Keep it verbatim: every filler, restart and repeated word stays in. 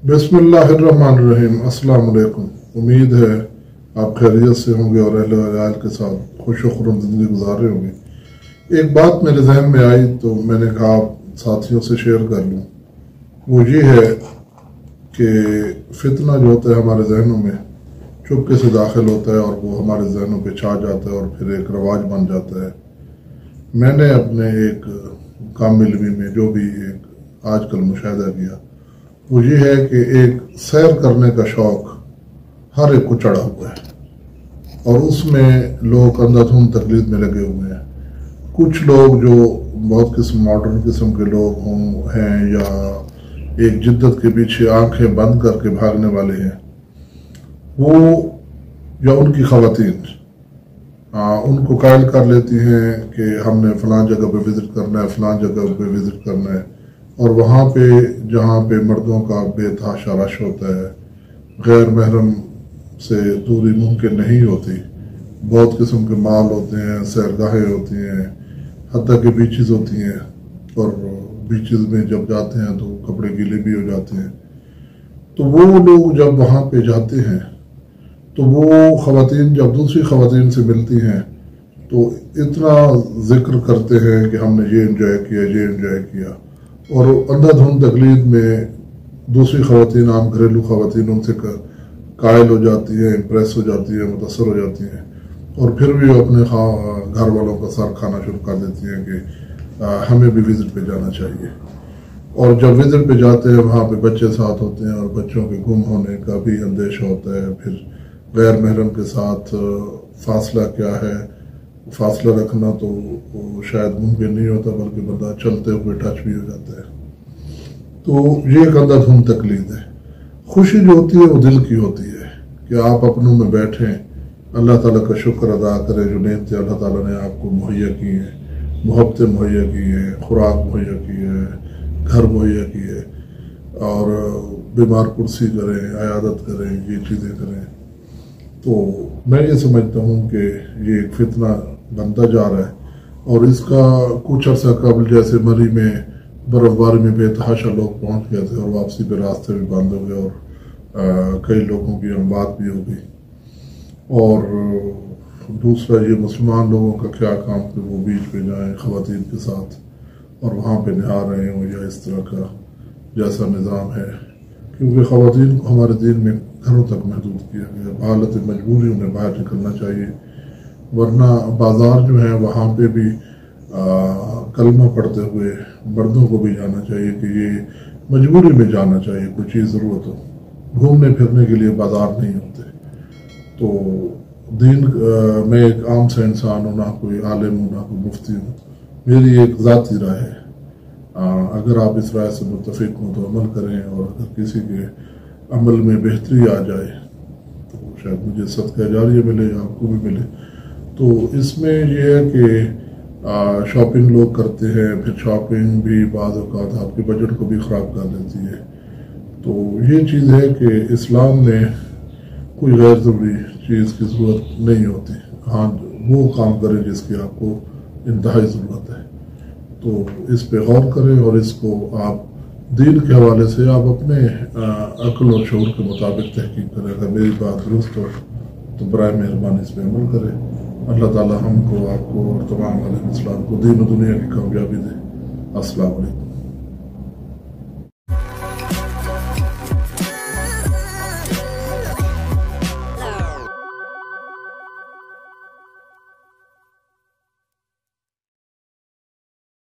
बिस्मिल्लाहिर्रहमानिर्रहीम। अस्सलाम वालेकुम। उम्मीद है आप खैरियत से होंगे और अहले वयाल के साथ खुश खुर्रम ज़िंदगी गुजार रहे होंगे। एक बात मेरे जहन में आई तो मैंने कहा साथियों से शेयर कर लूँ। वो ये है कि फितना जो होता है हमारे जहनों में चुपके से दाखिल होता है और वो हमारे जहनों पे छा जाता है और फिर एक रवाज बन जाता है। मैंने अपने एक कामिल इल्मी में जो भी एक आजकल मुशाहिदा किया वो ये है कि एक सैर करने का शौक हर एक को चढ़ा हुआ है और उसमें लोग अंधाधुंध तकलीद में लगे हुए हैं। कुछ लोग जो बहुत किस्म मॉडर्न किस्म के लोग हों हैं या एक जिद्दत के पीछे आंखें बंद करके भागने वाले हैं, वो या उनकी ख़वातीन उनको कायल कर लेती हैं कि हमने फ़लाँ जगह पे विज़िट करना है, फ़लाँ जगह पे विज़िट करना है, और वहाँ पे जहाँ पे मर्दों का बेतहाशा रश होता है, गैर महरम से दूरी मुमकिन नहीं होती, बहुत किस्म के माल होते हैं, सैरगाहें होती हैं, हत्ता के बीचेस होती हैं, और बीचेस में जब जाते हैं तो कपड़े गीले भी हो जाते हैं। तो वो लोग जब वहाँ पे जाते हैं तो वो ख़वातीन जब दूसरी ख़वातीन से मिलती हैं तो इतना जिक्र करते हैं कि हमने ये एंजॉय किया, ये एंजॉय किया, और अंधाधुंध तकलीद में दूसरी ख़वातीन, आम घरेलू ख़वातीन उनसे कायल हो जाती हैं, इम्प्रेस हो जाती हैं, मुतासर हो जाती हैं, और फिर भी अपने घर वालों का सर खाना शुरू कर देती हैं कि आ, हमें भी विज़िट पे जाना चाहिए। और जब विज़िट पे जाते हैं वहाँ पे बच्चे साथ होते हैं और बच्चों के गुम होने का भी अंदेशा होता है। फिर गैर महरम के साथ फासला क्या है, फासला रखना तो शायद मुमकिन नहीं होता, बल्कि बंदा चलते हुए टच भी हो जाता है। तो ये एक अंधाधुंध तकलीद है। खुशी जो होती है वो दिल की होती है कि आप अपनों में बैठें, अल्लाह ताला का शुक्र अदा करें जो नेमतें अल्लाह ताला ने आपको मुहैया की हैं, मोहब्बतें मुहैया की हैं, खुराक मुहैया की है, घर मुहैया की है, और बीमार कुर्सी करें, अयादत करें, ये चीज़ें करें। तो मैं ये समझता हूँ कि ये एक फितना बनता जा रहा है, और इसका कुछ अर्सा कबल जैसे मरी में बर्फबारी में बेतहाशा लोग पहुँच गए थे और वापसी पे रास्ते भी बंद हो गए और आ, कई लोगों की बात भी हो गई। और दूसरा ये मुसलमान लोगों का क्या काम कि वो बीच पे जाएं ख़वातीन के साथ और वहाँ पे नहा रहे हों या इस तरह का जैसा निज़ाम है, क्योंकि ख़वातीन को हमारे दीन में घरों तक महदूद किया गया। हालत मजबूरी उन्हें बाहर निकलना चाहिए, वरना बाज़ार जो है वहाँ पे भी आ, कलमा पढ़ते हुए मर्दों को भी जाना चाहिए कि ये मजबूरी में जाना चाहिए, कोई चीज़ ज़रूरत हो, घूमने फिरने के लिए बाज़ार नहीं होते। तो दीन आ, मैं एक आम सा इंसान हूँ, ना कोई आलिम हूँ, ना कोई मुफ्ती हूँ, मेरी एक ज़ाती राय है। आ, अगर आप इस राय से मुत्तफिक हों तो अमल करें, और अगर किसी के अमल में बेहतरी आ जाए तो शायद मुझे सदका जारिया मिले या आपको भी मिले। तो इसमें यह है कि शॉपिंग लोग करते हैं, फिर शॉपिंग भी बाज़ औक़ात आपके बजट को भी ख़राब कर देती है। तो ये चीज़ है कि इस्लाम में कोई गैर ज़रूरी चीज़ की ज़रूरत नहीं होती। हाँ, वो काम करें जिसकी आपको इंतहाई ज़रूरत है। तो इस पे गौर करें और इसको आप दीन के हवाले से आप अपने अक्ल और शऊर के मुताबिक तहकीक करें। अगर मेरी बात दुरुस्त हो तो बराए मेहरबानी इस पर अमल करें। अल्लाह ताला हमको, आपको और तमाम आलम इस्लाम को दीन और दुनिया की कामयाबी दे। अस्सलाम वालेकुम।